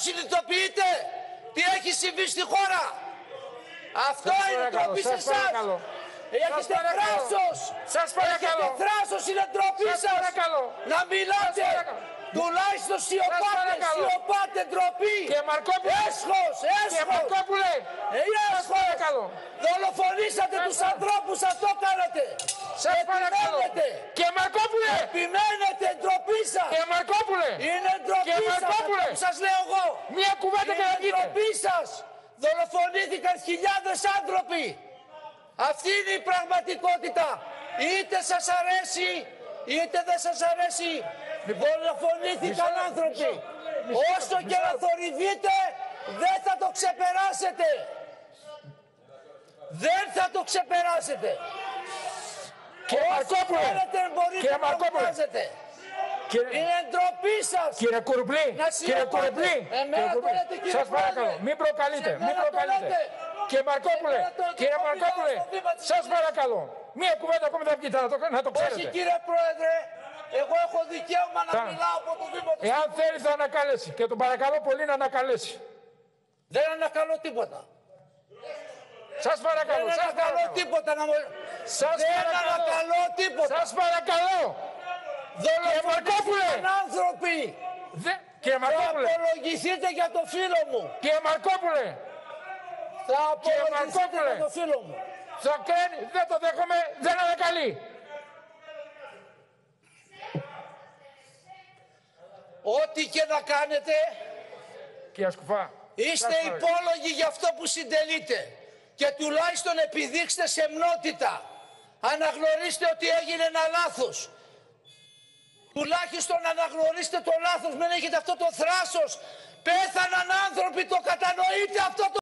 συνειδητοποιείτε τι έχει συμβεί στη χώρα? Αυτό είναι ντροπή σε εσάς. Έχετε θράσος. Έχετε θράσος, είναι ντροπή σας. Να μιλάτε. Τουλάχιστον σιωπάτε, ντροπή. Και Μαρκόπουλε. Έσχος. Και Μαρκόπουλε. Έσχος. Δολοφονήσατε τους ανθρώπους, αυτό κάνατε. Σας παρακαλώ. Και Μαρκόπουλε. Επιμένετε, ντροπή σας. Και Μαρκόπουλε. Είναι ντροπή σας που σας λέω εγώ. Μια κουβέντα και να Είναι ντροπή σας. Δολοφονήθηκαν χιλιάδες άνθρωποι. Αυτή είναι η πραγματικότητα. Είτε σας αρέσει, είτε δεν σας αρέσει. Δολοφονήθηκαν άνθρωποι. Όσο και να θορυβείτε, δεν θα το ξεπεράσετε. Δεν θα το ξεπεράσετε. Κύριε Μαρκόπουλε. Κύριε Μαρκόπουλε. Είναι ντροπή σας. Κύριε Κουρμπλή. Κύριε Κουρμπλή. Σας παρακαλώ. Μην προκαλείτε. Κύριε Μαρκόπουλε. Κύριε Μαρκόπουλε. Σας παρακαλώ. Μία κουβέντα ακόμη θα βγείτε να το ξέρετε. Όχι κύριε Πρόεδρε. Εγώ έχω δικαίωμα να μιλάω από το βήμα του. Εάν θέλει θα ανακαλέσει. Και τον παρακαλώ πολύ να ανακαλέσει. Δεν ανακαλώ τίποτα. Σας παρακαλώ. Δεν ανακαλώ τίποτα να μου... Δεν ανακαλώ τίποτα. Σας παρακαλώ. Δολοφονήθηκαν άνθρωποι. Κύριε Μαρκόπουλε. Θα απολογηθείτε για το φίλο μου. Κύριε Μαρκόπουλε. Θα απολογηθείτε για το φίλο μου. Δεν το δέχομαι, δεν ανακαλεί. Ό,τι και να κάνετε, Κύριε Σκουφά, είστε υπόλογοι για αυτό που συντελείτε. Και τουλάχιστον επιδείξτε σεμνότητα. Αναγνωρίστε ότι έγινε ένα λάθος. Τουλάχιστον αναγνωρίστε το λάθος. Μην έχετε αυτό το θράσος. Πέθαναν άνθρωποι, το κατανοείτε αυτό το